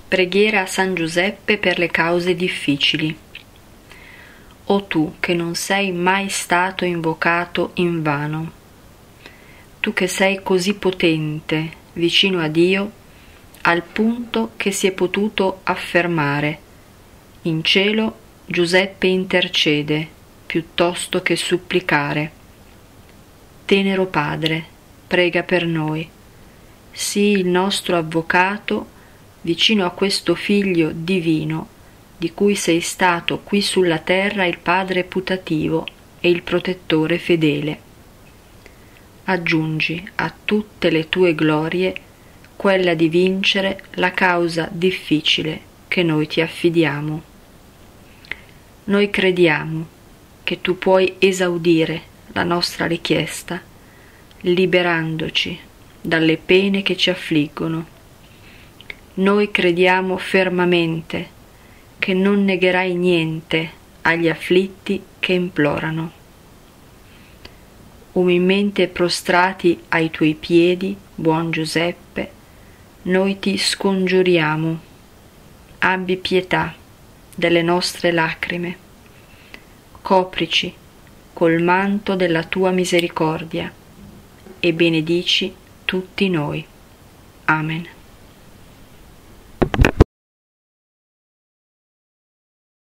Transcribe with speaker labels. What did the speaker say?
Speaker 1: Preghiera a San Giuseppe per le cause difficili. O tu che non sei mai stato invocato invano, tu che sei così potente, vicino a Dio, al punto che si è potuto affermare: in cielo Giuseppe intercede, piuttosto che supplicare. Tenero Padre, prega per noi. Sii il nostro avvocato vicino a questo Figlio divino, di cui sei stato qui sulla terra il Padre putativo e il protettore fedele. Aggiungi a tutte le tue glorie quella di vincere la causa difficile che noi ti affidiamo. Noi crediamo che tu puoi esaudire la nostra richiesta, liberandoci dalle pene che ci affliggono. Noi crediamo fermamente che non negherai niente agli afflitti che implorano. Umilmente prostrati ai tuoi piedi, buon Giuseppe, noi ti scongiuriamo: abbi pietà delle nostre lacrime, coprici col manto della tua misericordia e benedici tutti noi. Amen.